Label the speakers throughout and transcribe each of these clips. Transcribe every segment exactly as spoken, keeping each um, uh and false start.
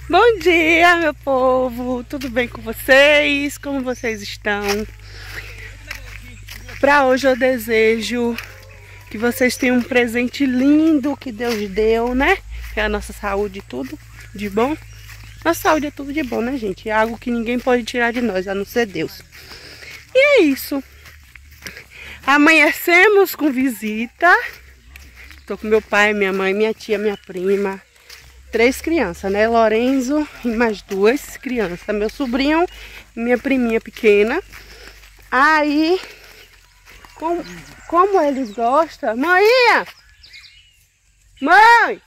Speaker 1: Bom dia, meu povo! Tudo bem com vocês? Como vocês estão? Para hoje eu desejo que vocês tenham um presente lindo que Deus deu, né? É a nossa saúde, tudo de bom. Nossa saúde é tudo de bom, né, gente? É algo que ninguém pode tirar de nós, a não ser Deus. E é isso. Amanhecemos com visita. Tô com meu pai, minha mãe, minha tia, minha prima. Três crianças, né? Lorenzo e mais duas crianças. Meu sobrinho e minha priminha pequena. Aí, como, como eles gostam... Mãinha! Mãe!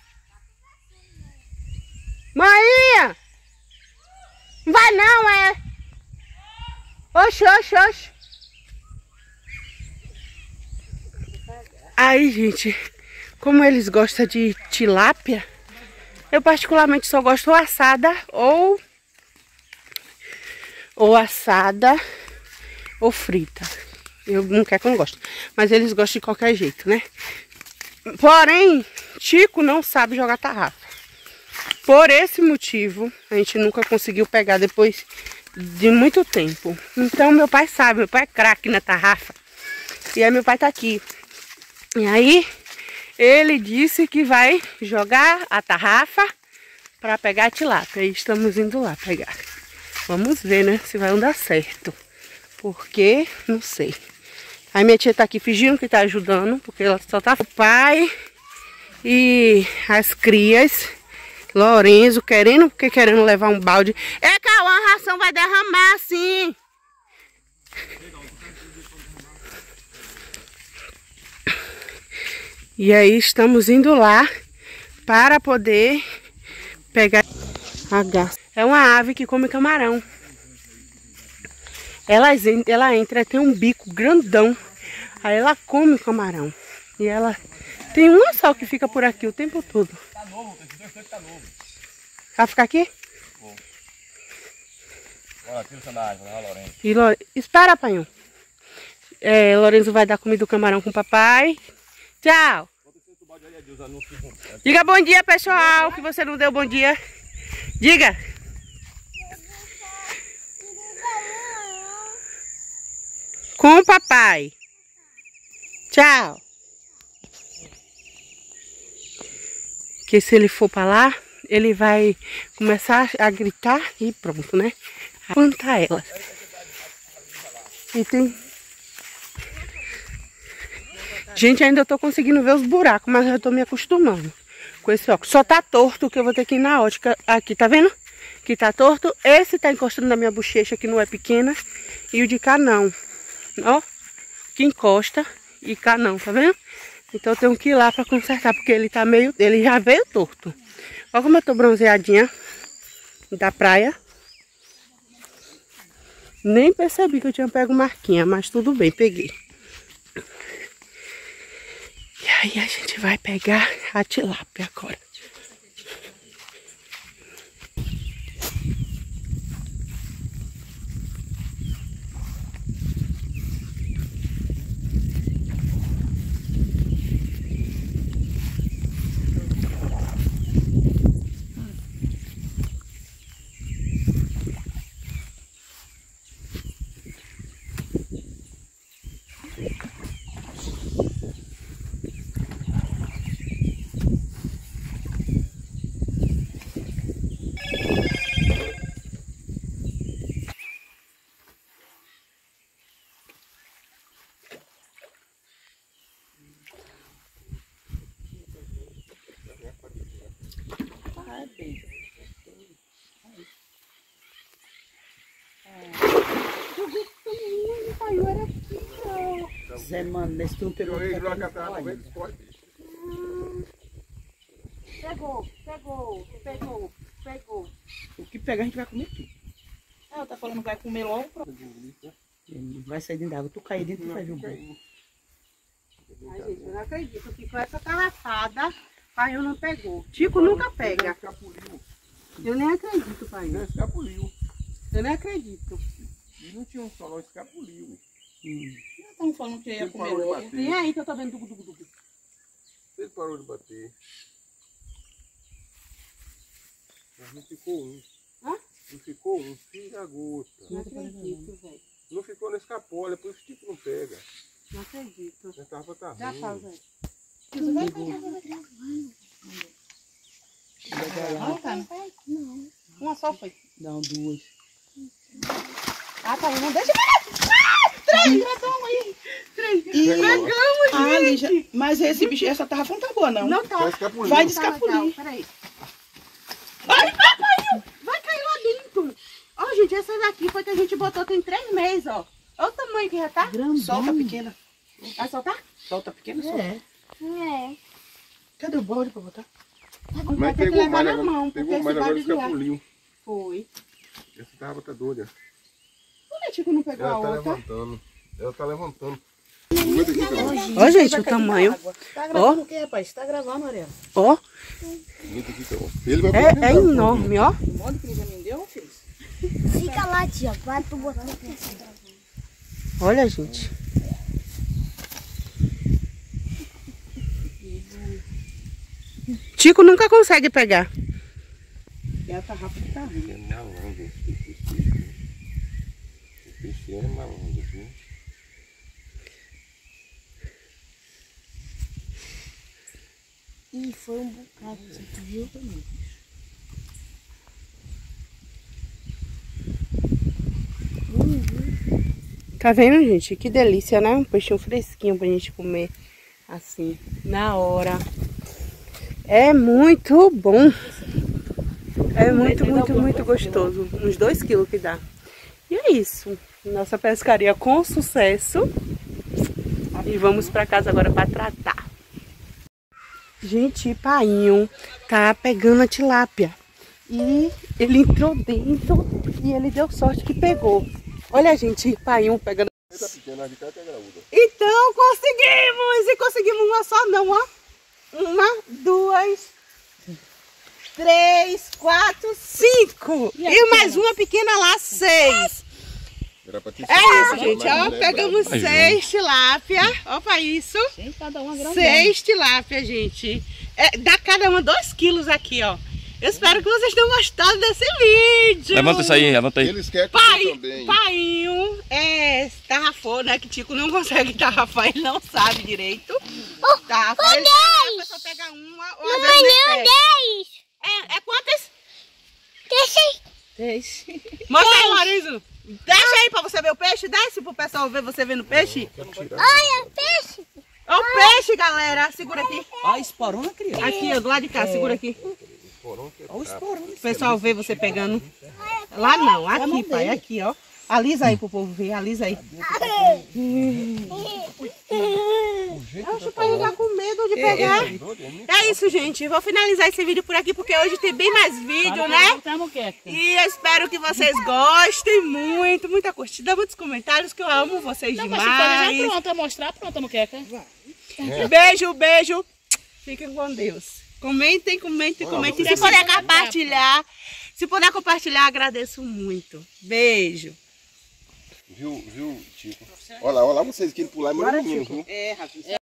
Speaker 1: Mãinha! Não vai não, é? Oxe, oxe, oxe. Aí, gente, como eles gostam de tilápia, eu particularmente só gosto ou assada ou, ou assada ou frita. Eu não quero que eu não gosto. Mas eles gostam de qualquer jeito, né? Porém, Chico não sabe jogar tarrafa. Por esse motivo, a gente nunca conseguiu pegar depois de muito tempo. Então meu pai sabe, meu pai é craque na tarrafa. E aí meu pai tá aqui. E aí ele disse que vai jogar a tarrafa para pegar a tilápia. E estamos indo lá pegar. Vamos ver, né, se vai dar certo. Porque, não sei. Aí minha tia tá aqui fingindo que tá ajudando, porque ela só tá com o pai e as crias. Lorenzo querendo, porque querendo levar um balde. É, Cauã, a ração vai derramar assim. E aí estamos indo lá para poder pegar a garça. É uma ave que come camarão. Ela, ela entra, tem um bico grandão. Aí ela come o camarão. E ela tem uma só que fica por aqui o tempo todo.
Speaker 2: Tá novo, esses dois tanques tá novo.
Speaker 1: Vai ficar aqui?
Speaker 2: Vou. Bora, tira o sandália, vai lá, Lorenzo.
Speaker 1: E Lore... Espera, pai. É, Lorenzo vai dar comida do camarão com o papai. Tchau. Diga bom dia, pessoal, que você não deu bom dia. Diga. Com o papai. Tchau. Que se ele for para lá, ele vai começar a gritar e pronto, né? Plantar ela. E tem... Gente, ainda tô conseguindo ver os buracos, mas eu tô me acostumando com esse óculos. Só tá torto que eu vou ter que ir na ótica aqui, tá vendo? Que tá torto. Esse tá encostando na minha bochecha, que não é pequena. E o de cá não. Ó, que encosta e cá não, tá vendo? Então eu tenho que ir lá pra consertar, porque ele tá meio... Ele já veio torto. Olha como eu tô bronzeadinha da praia. Nem percebi que eu tinha pego marquinha, mas tudo bem, peguei. E aí a gente vai pegar a tilápia agora.
Speaker 3: Zé, mano, nesse tu pegou.
Speaker 1: Pegou, pegou, pegou, pegou.
Speaker 3: O que pegar a gente vai comer tudo.
Speaker 1: Ah, eu tá falando que vai comer logo.
Speaker 3: Vai sair dentro d'água. Tu cair dentro, tu vai ver o bolo.
Speaker 1: Ai, gente, eu não acredito que com essa tarrafada, pai eu não pegou. Chico nunca pega. Eu nem acredito, pai.
Speaker 2: Não, escapuliu.
Speaker 1: Eu nem acredito.
Speaker 2: E não tinha um só, não, escapuliu.
Speaker 3: Hum.
Speaker 1: Não estão falando que ia
Speaker 2: Ele
Speaker 1: comer
Speaker 2: parou de
Speaker 1: logo.
Speaker 2: bater.
Speaker 1: Vem aí que eu tô vendo dugu, dugu, dugu.
Speaker 2: Ele parou de bater. Mas não ficou um.
Speaker 1: Hã?
Speaker 2: Não ficou um, filho da gota.
Speaker 1: Não acredito, velho.
Speaker 2: Não ficou nesse capole, é por isso que tipo não pega.
Speaker 1: Não acredito.
Speaker 2: A tarrafa tá
Speaker 1: Dá
Speaker 2: ruim.
Speaker 1: pausa aí.
Speaker 3: Ah, tá.
Speaker 1: Não. Uma só foi.
Speaker 3: Não, duas.
Speaker 1: Ah, tá. Não deixa. Ah, três! Gravamos aí. Três. Pegamos,
Speaker 3: Ah,
Speaker 1: gente.
Speaker 3: Lígia, mas esse bicho, essa tarrafa não tá boa, não.
Speaker 1: Não tá.
Speaker 2: Vai escapulir.
Speaker 3: Vai
Speaker 1: Tá
Speaker 3: descapulir.
Speaker 1: legal, peraí. Vai, vai, caiu. Vai cair lá dentro. Ó, gente, essa daqui foi que a gente botou tem três meses, ó. Olha o tamanho que já tá.
Speaker 3: Grandão. Solta pequena.
Speaker 1: Vai soltar?
Speaker 3: Solta pequena, solta.
Speaker 1: É.
Speaker 4: É.
Speaker 3: Cadê o balde pra botar?
Speaker 1: Vai
Speaker 2: Mas
Speaker 1: ter que
Speaker 2: pegou
Speaker 1: levar
Speaker 2: mais,
Speaker 1: na
Speaker 2: agora,
Speaker 1: mão, porque
Speaker 2: pegou
Speaker 1: esse
Speaker 2: mais agora
Speaker 1: balde de lá.
Speaker 2: escapuliu.
Speaker 1: Foi.
Speaker 2: Essa tarrafa tá doida.
Speaker 1: Por que Tico não pegou a
Speaker 2: Ela tá
Speaker 1: outra?
Speaker 2: levantando. Ela tá levantando. Aguenta aqui, Carol.
Speaker 1: Ó, gente, o tamanho.
Speaker 3: Tá gravando o quê, rapaz? Tá gravando, Ariel?
Speaker 1: Ó,
Speaker 2: Aguenta aqui, Carol. Ele vai
Speaker 1: é,
Speaker 2: poder
Speaker 1: é
Speaker 2: dar,
Speaker 1: enorme, ó.
Speaker 3: O modo que Lígia me deu, filho?
Speaker 4: Fica lá, tia. Vai tu botar.
Speaker 1: Olha, gente. Tico nunca consegue pegar.
Speaker 3: É a tarrafa que tá ruim.
Speaker 2: É malandro esse peixe. Esse peixe é malandro, viu?
Speaker 4: Ih, foi um bocado. Você viu também?
Speaker 1: Tá vendo, gente? Que delícia, né? Um peixinho fresquinho pra gente comer assim, na hora. É muito bom. É muito, muito, muito gostoso. Uns dois quilos que dá. E é isso. Nossa pescaria com sucesso. E vamos pra casa agora pra tratar. Gente, Painho tá pegando a tilápia. E ele entrou dentro e ele deu sorte que pegou. Olha, gente, Painho pegando.
Speaker 2: Essa pequena aqui tá até graúda.
Speaker 1: Então conseguimos! E conseguimos uma só não, ó. Uma, duas, três, quatro, cinco. E, e mais uma pequena lá, seis.
Speaker 2: Era pra ter
Speaker 1: É isso, gente, ó. Pegamos
Speaker 2: Mas
Speaker 1: seis tilápia. Ó pra isso.
Speaker 3: Cada uma grande.
Speaker 1: Seis tilápia, gente. É, dá cada uma dois quilos aqui, ó. Eu espero que vocês tenham gostado desse vídeo.
Speaker 5: Levanta isso aí, levanta aí.
Speaker 2: Eles querem comer
Speaker 1: Pai,
Speaker 2: também.
Speaker 1: Painho, é, tarrafou, né? Que Tico não consegue tarrafar, ele não sabe direito. Tarrafar, ele tarrafa, só pega uma ou às vezes nem pega.
Speaker 4: dez.
Speaker 1: É, é quantas?
Speaker 4: Deixa
Speaker 1: Três. Mostra aí, Lorenzo. Deixa aí pra você ver o peixe, desce pro pessoal ver você vendo o peixe.
Speaker 4: Olha, peixe.
Speaker 1: Ó o peixe, galera, segura aqui.
Speaker 3: Ó, esporão na criança.
Speaker 1: Aqui, ó, do lado de cá, segura aqui.
Speaker 3: Ó, o esporão.
Speaker 1: O pessoal vê você pegando. Lá não, aqui, pai, aqui, ó. Alisa aí pro povo ver, alisa aí. Acho que ele tá com medo de pegar. É isso, gente. Vou finalizar esse vídeo por aqui, porque hoje tem bem mais vídeo, né? E eu espero que vocês gostem muito, muita curtida, muitos comentários, que eu amo vocês demais.
Speaker 3: Já pronta, mostrar pronta, moqueca.
Speaker 1: Beijo, beijo. Fiquem com Deus. Comentem, comentem, comentem. Se puder compartilhar, se puder compartilhar, agradeço muito. Beijo.
Speaker 2: Viu, viu, Tico? Olha lá, olha lá vocês querem pular, mas não menino, viu?
Speaker 3: É, Rafinha.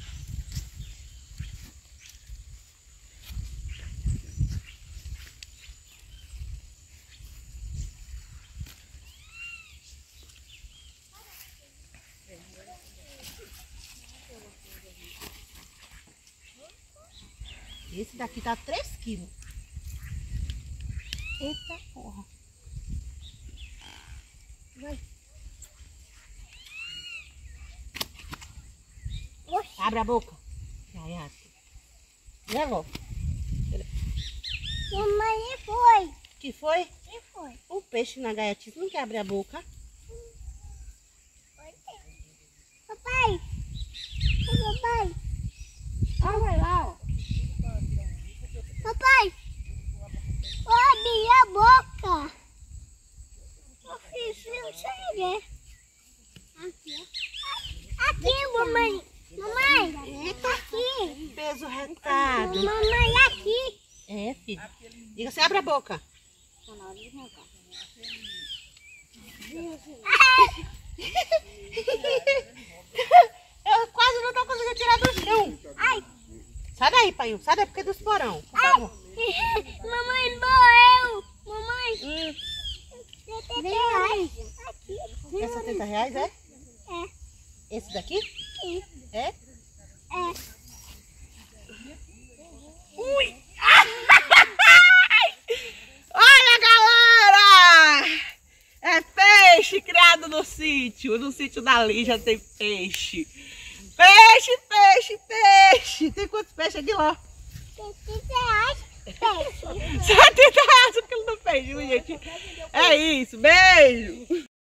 Speaker 1: Esse daqui tá três quilos. Eita porra. Vai. Abre a boca. Vai, abre. Levou.
Speaker 4: Mamãe, foi.
Speaker 1: Que foi?
Speaker 4: Que foi?
Speaker 1: O peixe na gaiatice não quer abrir a boca.
Speaker 4: Papai. Ô, papai.
Speaker 1: Ah, vai lá, ó.
Speaker 4: Papai. Abre a boca. Ô, filho, filho, chega. Aqui, aqui, mamãe. Mamãe, aqui.
Speaker 1: Peso retado.
Speaker 4: Mamãe, aqui.
Speaker 1: É, filho. Diga assim, abre a boca. Eu quase não tô conseguindo tirar do chão.
Speaker 4: Ai.
Speaker 1: Sai daí, pai. Sai daí porque é do esporão. Por favor.
Speaker 4: Mamãe morreu. Mamãe. Hum. setenta reais. Aqui.
Speaker 3: É setenta reais, é?
Speaker 4: É.
Speaker 3: Esse daqui?
Speaker 4: Sim.
Speaker 3: É?
Speaker 4: É.
Speaker 1: Ui! Olha, galera! É peixe criado no sítio. No sítio da Lígia tem peixe. Peixe, peixe, peixe. Tem quantos peixes aqui lá?
Speaker 4: setenta reais. Peixe.
Speaker 1: setenta reais o quilo do peixe, gente. É isso. Beijo.